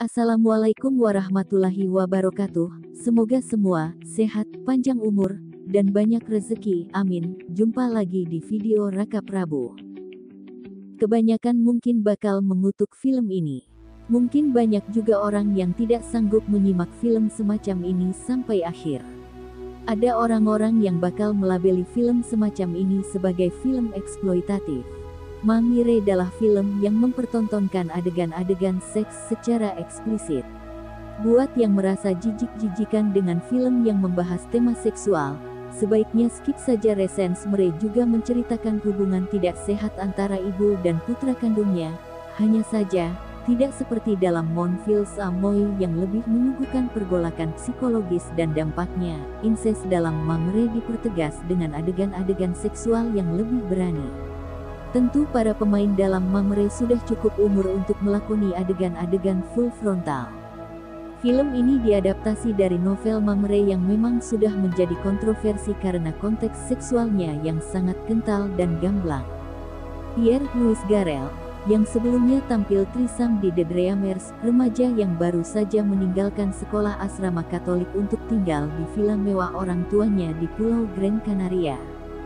Assalamualaikum warahmatullahi wabarakatuh. Semoga semua sehat, panjang umur, dan banyak rezeki. Amin. Jumpa lagi di video Raka Prabu. Kebanyakan mungkin bakal mengutuk film ini. Mungkin banyak juga orang yang tidak sanggup menyimak film semacam ini sampai akhir. Ada orang-orang yang bakal melabeli film semacam ini sebagai film eksploitatif. Mamire adalah film yang mempertontonkan adegan-adegan seks secara eksplisit. Buat yang merasa jijik-jijikan dengan film yang membahas tema seksual, sebaiknya skip saja. Resens Mere juga menceritakan hubungan tidak sehat antara ibu dan putra kandungnya. Hanya saja, tidak seperti dalam Mon Fils Amoy yang lebih menyuguhkan pergolakan psikologis dan dampaknya. Incest dalam Mamire dipertegas dengan adegan-adegan seksual yang lebih berani. Tentu para pemain dalam Mamire sudah cukup umur untuk melakoni adegan-adegan full frontal. Film ini diadaptasi dari novel Mamire yang memang sudah menjadi kontroversi karena konteks seksualnya yang sangat kental dan gamblang. Pierre-Louis Garrel, yang sebelumnya tampil trisam di The Dreamers, remaja yang baru saja meninggalkan sekolah asrama Katolik untuk tinggal di villa mewah orang tuanya di Pulau Gran Canaria.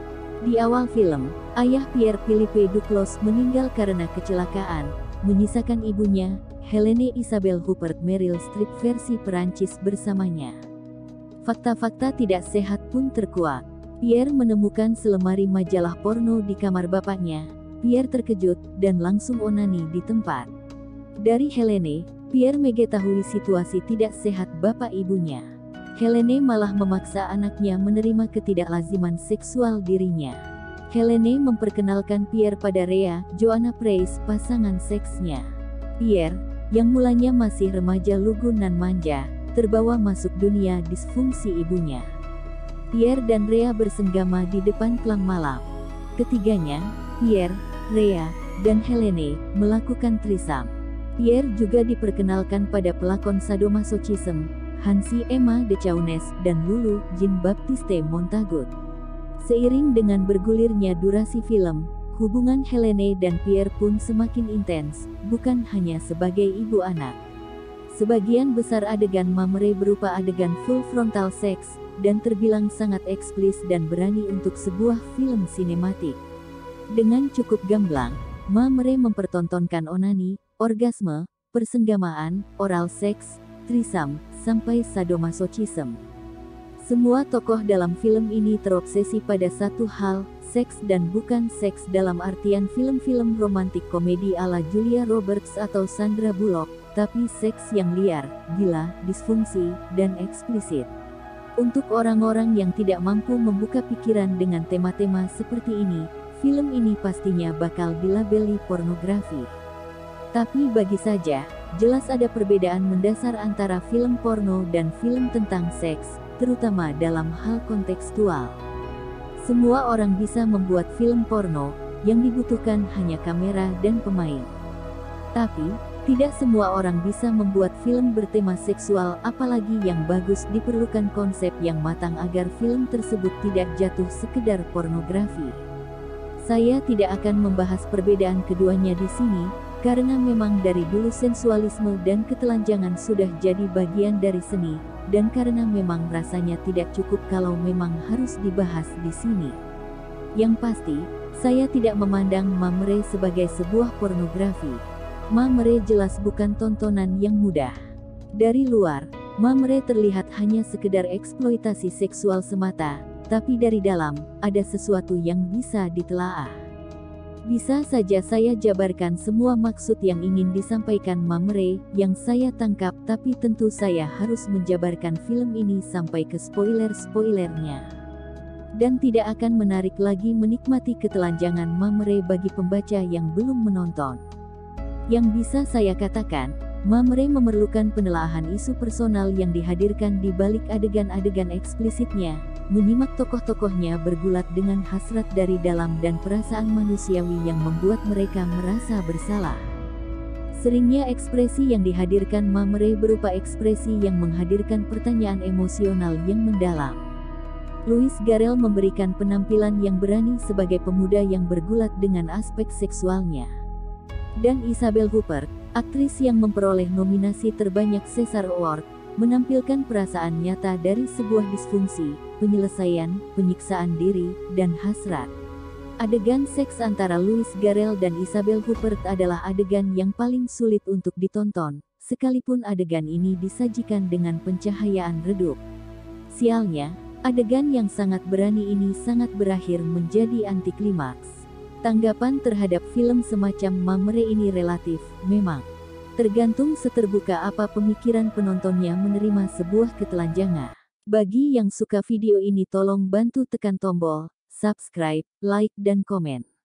Di awal film, ayah Pierre-Philippe Duclos meninggal karena kecelakaan, menyisakan ibunya, Helene Isabelle Huppert Meryl Streep versi Perancis bersamanya. Fakta-fakta tidak sehat pun terkuak. Pierre menemukan selemari majalah porno di kamar bapaknya. Pierre terkejut, dan langsung onani di tempat. Dari Helene, Pierre mengetahui situasi tidak sehat bapak ibunya. Helene malah memaksa anaknya menerima ketidaklaziman seksual dirinya. Helene memperkenalkan Pierre pada Rhea, Joanna Price, pasangan seksnya. Pierre, yang mulanya masih remaja lugu nan manja, terbawa masuk dunia disfungsi ibunya. Pierre dan Rhea bersenggama di depan kelang malam. Ketiganya, Pierre, Rhea, dan Helene, melakukan trisam. Pierre juga diperkenalkan pada pelakon sadomasochism, Hansi Emma de Chaunes, dan Lulu Jean-Baptiste Montagut. Seiring dengan bergulirnya durasi film, hubungan Helene dan Pierre pun semakin intens, bukan hanya sebagai ibu anak. Sebagian besar adegan Mamire berupa adegan full frontal seks, dan terbilang sangat eksplis dan berani untuk sebuah film sinematik. Dengan cukup gamblang, Mamire mempertontonkan onani, orgasme, persenggamaan, oral seks, trisam, sampai sadomasochism. Semua tokoh dalam film ini terobsesi pada satu hal, seks, dan bukan seks dalam artian film-film romantik komedi ala Julia Roberts atau Sandra Bullock, tapi seks yang liar, gila, disfungsi, dan eksplisit. Untuk orang-orang yang tidak mampu membuka pikiran dengan tema-tema seperti ini, film ini pastinya bakal dilabeli pornografi. Tapi bagi saja, jelas ada perbedaan mendasar antara film porno dan film tentang seks, terutama dalam hal kontekstual. Semua orang bisa membuat film porno, yang dibutuhkan hanya kamera dan pemain. Tapi, tidak semua orang bisa membuat film bertema seksual, apalagi yang bagus. Diperlukan konsep yang matang agar film tersebut tidak jatuh sekedar pornografi. Saya tidak akan membahas perbedaan keduanya di sini, karena memang dari dulu sensualisme dan ketelanjangan sudah jadi bagian dari seni, dan karena memang rasanya tidak cukup kalau memang harus dibahas di sini. Yang pasti, saya tidak memandang Mamire sebagai sebuah pornografi. Mamire jelas bukan tontonan yang mudah. Dari luar, Mamire terlihat hanya sekedar eksploitasi seksual semata, tapi dari dalam, ada sesuatu yang bisa ditelaah. Bisa saja saya jabarkan semua maksud yang ingin disampaikan Mamire, yang saya tangkap, tapi tentu saya harus menjabarkan film ini sampai ke spoiler-spoilernya. Dan tidak akan menarik lagi menikmati ketelanjangan Mamire bagi pembaca yang belum menonton. Yang bisa saya katakan, Mamire memerlukan penelaahan isu personal yang dihadirkan di balik adegan-adegan eksplisitnya, menyimak tokoh-tokohnya bergulat dengan hasrat dari dalam dan perasaan manusiawi yang membuat mereka merasa bersalah. Seringnya ekspresi yang dihadirkan Mamire berupa ekspresi yang menghadirkan pertanyaan emosional yang mendalam. Louis Garrel memberikan penampilan yang berani sebagai pemuda yang bergulat dengan aspek seksualnya. dan Isabelle Huppert, aktris yang memperoleh nominasi terbanyak César Award, menampilkan perasaan nyata dari sebuah disfungsi, penyelesaian, penyiksaan diri, dan hasrat. Adegan seks antara Louis Garrel dan Isabelle Huppert adalah adegan yang paling sulit untuk ditonton, sekalipun adegan ini disajikan dengan pencahayaan redup. Sialnya, adegan yang sangat berani ini sangat berakhir menjadi antiklimaks. Tanggapan terhadap film semacam Mamre ini relatif, memang. Tergantung seterbuka apa pemikiran penontonnya menerima sebuah ketelanjangan. Bagi yang suka video ini tolong bantu tekan tombol subscribe, like dan komen.